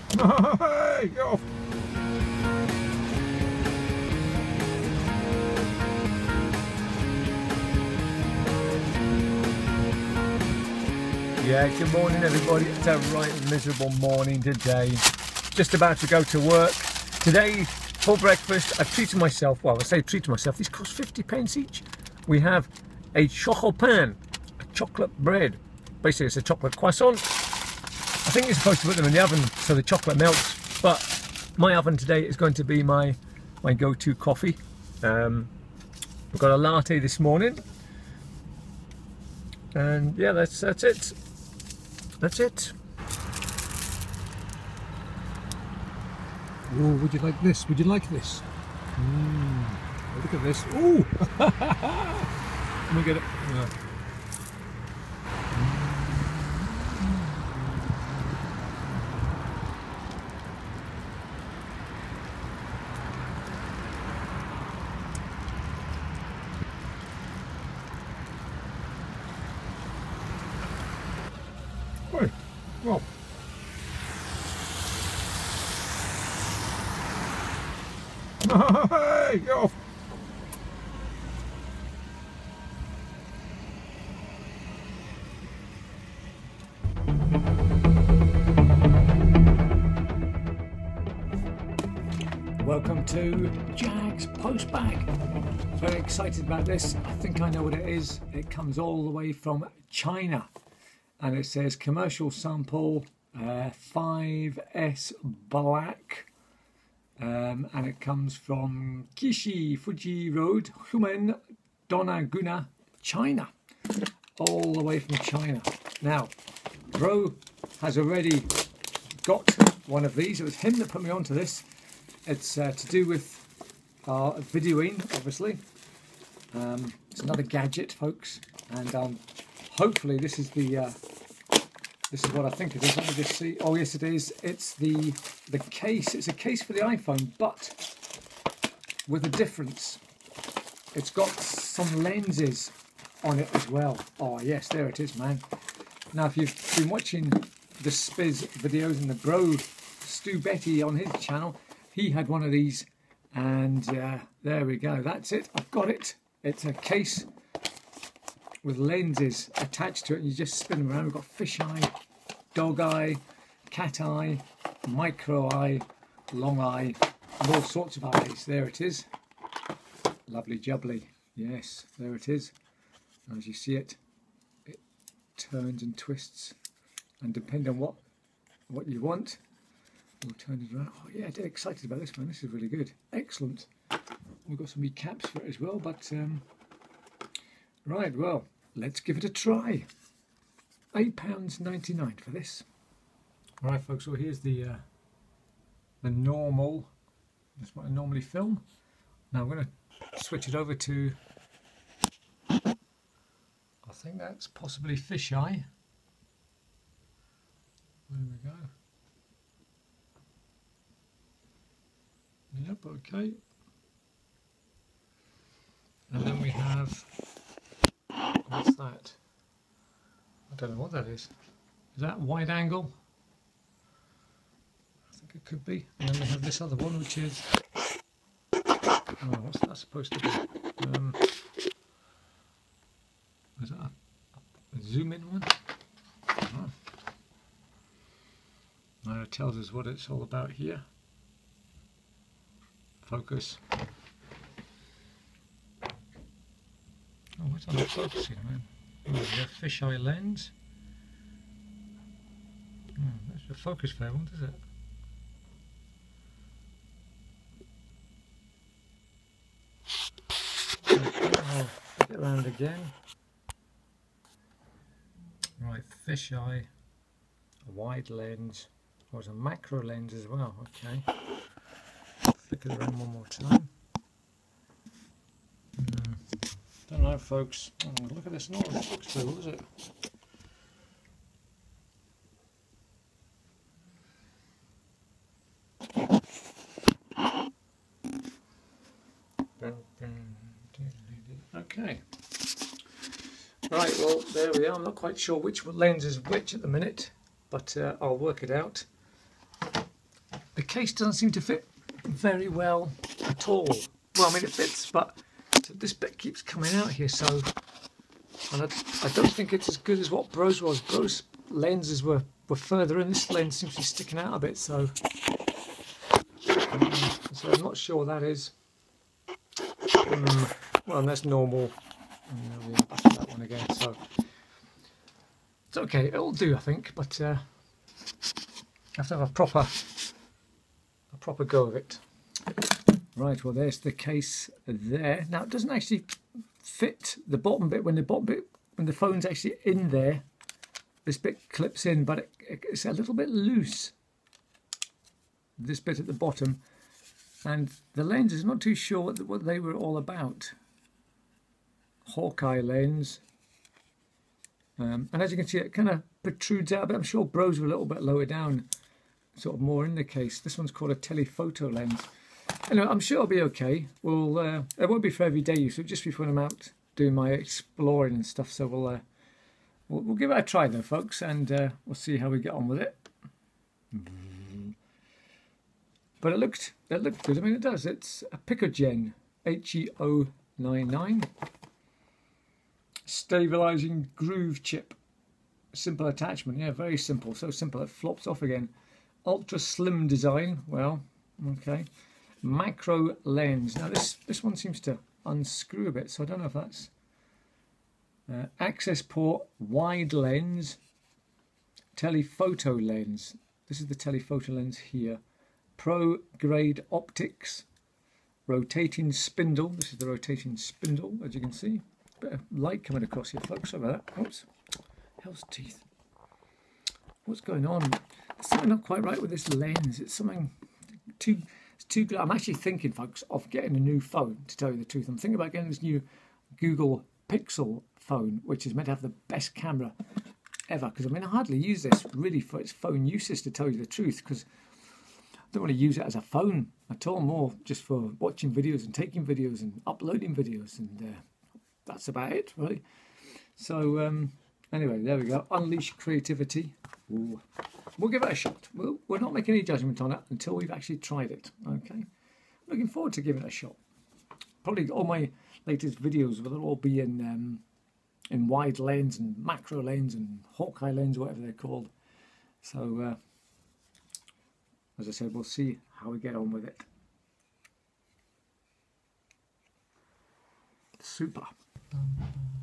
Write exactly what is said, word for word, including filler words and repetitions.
Hey, get off! Yeah, good morning everybody. It's a right miserable morning today. Just about to go to work. Today, for breakfast, I've treated myself, well I say treated myself, these cost fifty pence each. We have a chocopain, a chocolate bread. Basically it's a chocolate croissant. I think you're supposed to put them in the oven so the chocolate melts, but my oven today is going to be my, my go-to coffee. Um, we've got a latte this morning. And yeah, that's, that's it. That's it. Oh, would you like this? Would you like this? Mm, look at this. Oh! Let me get it. Yeah. Hey, well. Hey, get off! Welcome to Jag's Post Bag. Very excited about this. I think I know what it is. It comes all the way from China. And it says commercial sample uh, five S black, um, and it comes from Kishi Fuji Road, Humen, Donaguna, China, all the way from China. Now, Bro has already got one of these. It was him that put me onto this. It's uh, to do with uh, videoing, obviously. Um, it's another gadget, folks, and um, hopefully this is the uh, this is what I think it is. Let me just see. Oh yes, it is. It's the the case. It's a case for the iPhone, but with a difference. It's got some lenses on it as well. Oh yes, there it is, man. Now, if you've been watching the Spiz videos and the Bro Stu Betty on his channel, he had one of these, and uh, there we go. That's it. I've got it. It's a case with lenses attached to it, and you just spin them around. We've got fish eye, dog eye, cat eye, micro eye, long eye, and all sorts of eyes. There it is. Lovely jubbly. Yes, there it is. As you see it, it turns and twists, and depending on what what you want, we'll turn it around. Oh yeah, dead excited about this one. This is really good. Excellent. We've got some wee caps for it as well, but um, right, well, let's give it a try. eight pounds ninety-nine for this. Alright folks, so here's the uh, the normal, that's what I normally film. Now I'm going to switch it over to, I think that's possibly fisheye. There we go. Yep, okay. And then we have, what's that? I don't know what that is. Is that wide angle? I think it could be. And then we have this other one, which is, oh, what's that supposed to be? Um, is that a, a zoom in one? Oh. Now it tells us what it's all about here. Focus. Oh, what's on the focusing, man? Oh, we have fisheye lens. Oh, that's the focus variable, does it? Okay, I'll flip it around again. Right, fisheye, a wide lens, or it's a macro lens as well. Okay. Flick it around one more time. Mm. Don't know, folks. Oh, look at this, not a focus variable, is it? Okay. Right, well, there we are. I'm not quite sure which lens is which at the minute, but uh, I'll work it out. the case doesn't seem to fit very well at all. Well, I mean it fits, but this bit keeps coming out here, so and I, I don't think it's as good as what Bro's was. Bro's lenses were, were further in. This lens seems to be sticking out a bit, so, um, so I'm not sure what that is. Um, well, that's normal. And there we are, back to that one again. So it's okay, it'll do, I think, but uh, I have to have a proper, a proper go of it. Right, well, there's the case there. Now, it doesn't actually fit the bottom bit when the bottom bit when the phone's actually in there. This bit clips in, but it, it's a little bit loose. This bit at the bottom, and the lens is not too sure what, what they were all about. Hawkeye lens, um, and as you can see, it kind of protrudes out a bit. I'm sure Bro's were a little bit lower down, sort of more in the case. This one's called a telephoto lens. Anyway, I'm sure it'll be okay. We'll uh, it won't be for everyday use. It'll just be when I'm out doing my exploring and stuff. So we'll uh, we'll, we'll give it a try though, folks, and uh, we'll see how we get on with it. But it looked it looked good. I mean, it does. It's a Picogen H E O ninety-nine. Stabilizing groove chip. Simple attachment. Yeah, very simple. So simple it flops off again. Ultra slim design. Well, okay. Macro lens. Now this this one seems to unscrew a bit, so I don't know if that's uh, access port, wide lens, telephoto lens. This is the telephoto lens here. Pro grade optics, rotating spindle. This is the rotating spindle, as you can see. Bit of light coming across here, folks. Sorry about that. Oops. Hell's teeth. What's going on? There's something not quite right with this lens. It's something too. It's too. I'm actually thinking, folks, of getting a new phone. To tell you the truth, I'm thinking about getting this new Google Pixel phone, which is meant to have the best camera ever. Because I mean, I hardly use this really for its phone uses, to tell you the truth. Because I don't want to use it as a phone at all. More just for watching videos and taking videos and uploading videos, and uh, that's about it, really. So um, anyway, there we go. Unleash creativity. Ooh. We'll give it a shot. We'll, we're not making any judgment on it until we've actually tried it. Okay. Looking forward to giving it a shot. Probably all my latest videos will all be in um, in wide lens and macro lens and Hawkeye lens, whatever they're called. So uh, as I said, we'll see how we get on with it. Super.